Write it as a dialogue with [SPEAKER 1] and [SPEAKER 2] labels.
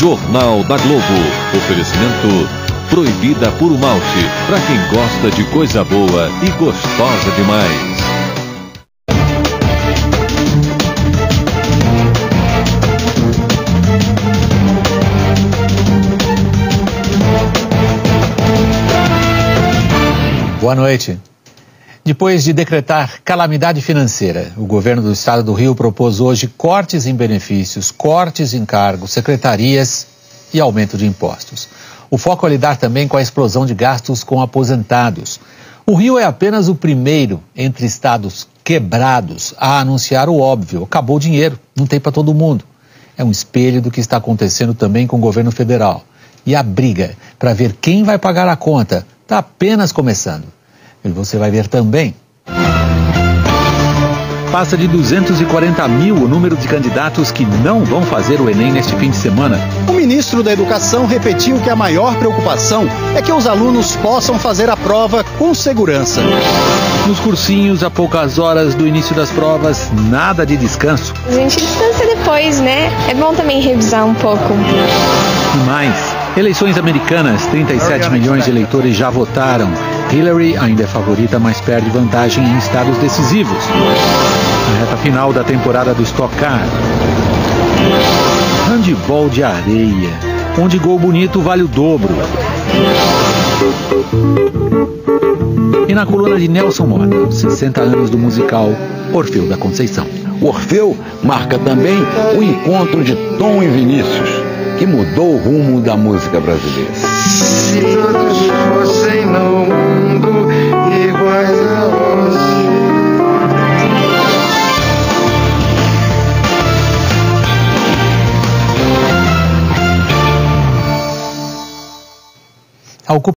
[SPEAKER 1] Jornal da Globo. Oferecimento Proibida Puro Malte, para quem gosta de coisa boa e gostosa demais.
[SPEAKER 2] Boa noite. Depois de decretar calamidade financeira, o governo do estado do Rio propôs hoje cortes em benefícios, cortes em cargos, secretarias e aumento de impostos. O foco é lidar também com a explosão de gastos com aposentados. O Rio é apenas o primeiro entre estados quebrados a anunciar o óbvio. Acabou o dinheiro, não tem para todo mundo. É um espelho do que está acontecendo também com o governo federal. E a briga para ver quem vai pagar a conta está apenas começando. E você vai ver também. Passa de 240 mil o número de candidatos que não vão fazer o Enem neste fim de semana.
[SPEAKER 3] O ministro da Educação repetiu que a maior preocupação é que os alunos possam fazer a prova com segurança.
[SPEAKER 2] Nos cursinhos, a poucas horas do início das provas, nada de descanso.
[SPEAKER 4] A gente descansa depois, né? É bom também revisar um pouco.
[SPEAKER 2] E mais, eleições americanas, 37 milhões de eleitores já votaram. Hillary ainda é favorita, mas perde vantagem em estados decisivos. Na reta final da temporada do Stock Car. Handebol de areia, onde gol bonito vale o dobro. E na coluna de Nelson Mota, 60 anos do musical Orfeu da Conceição.
[SPEAKER 5] O Orfeu marca também o encontro de Tom e Vinícius, que mudou o rumo da música brasileira.
[SPEAKER 6] Se todos fossem no mundo iguais a você.
[SPEAKER 2] A